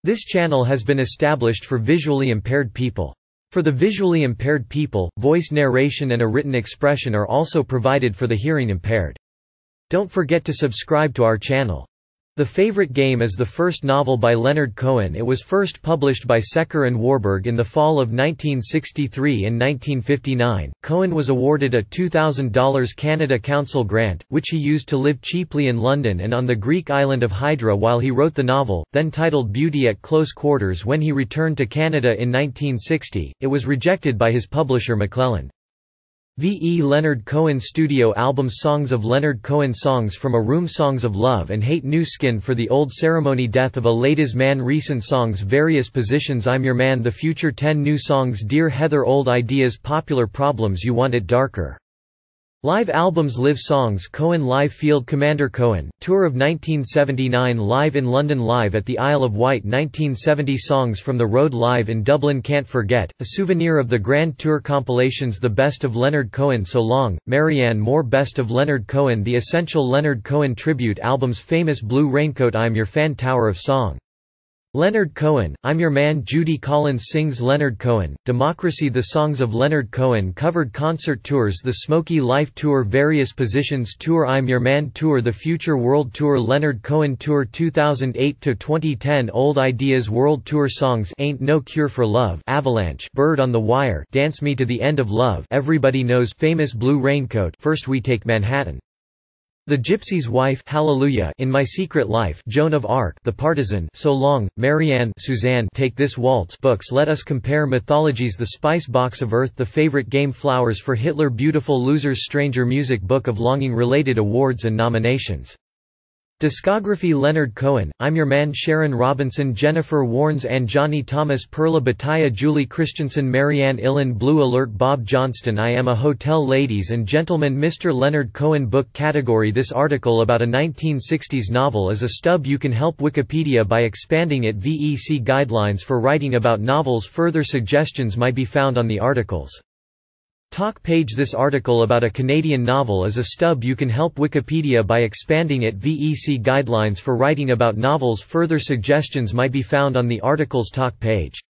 This channel has been established for visually impaired people. For the visually impaired people, voice narration and a written expression are also provided for the hearing impaired. Don't forget to subscribe to our channel. The Favorite Game is the first novel by Leonard Cohen. It was first published by Secker and Warburg in the fall of 1963 and 1959. Cohen was awarded a $2,000 Canada Council grant, which he used to live cheaply in London and on the Greek island of Hydra while he wrote the novel, then titled Beauty at Close Quarters. When he returned to Canada in 1960, it was rejected by his publisher McClelland. V.E. Leonard Cohen Studio Album Songs of Leonard Cohen Songs from a Room Songs of Love and Hate New Skin for the Old Ceremony Death of a Ladies Man Recent Songs Various Positions I'm Your Man The Future 10 New Songs Dear Heather Old Ideas Popular Problems You Want It Darker Live Albums Live Songs Cohen Live Field Commander Cohen, Tour of 1979 Live in London Live at the Isle of Wight 1970 Songs from the Road Live in Dublin Can't Forget, a souvenir of the Grand Tour compilations The Best of Leonard Cohen So Long, Marianne Moore Best of Leonard Cohen The Essential Leonard Cohen Tribute Albums Famous Blue Raincoat I'm Your Fan Tower of Song Leonard Cohen, I'm Your Man Judy Collins sings Leonard Cohen, Democracy The Songs of Leonard Cohen Covered Concert Tours The Smoky Life Tour Various Positions Tour I'm Your Man Tour The Future World Tour Leonard Cohen Tour 2008–2010 Old Ideas World Tour Songs Ain't No Cure for Love Avalanche Bird on the Wire Dance Me to the End of Love Everybody Knows Famous Blue Raincoat First We Take Manhattan The Gypsy's Wife Hallelujah In My Secret Life Joan of Arc The Partisan So Long, Marianne Suzanne Take This Waltz Books Let Us Compare Mythologies The Spice Box of Earth The Favorite Game Flowers for Hitler Beautiful Losers Stranger Music Book of Longing Related awards and nominations Discography Leonard Cohen, I'm Your Man Sharon Robinson Jennifer Warnes and Johnny Thomas Perla Battaglia Julie Christensen Marianne Illen Blue Alert Bob Johnston I Am a Hotel Ladies and Gentlemen Mr. Leonard Cohen Book Category This article about a 1960s novel is a stub you can help Wikipedia by expanding it VEC Guidelines for writing about novels Further suggestions might be found on the articles Talk page This article about a Canadian novel is a stub you can help Wikipedia by expanding it VEC Guidelines for writing about novels Further suggestions might be found on the article's talk page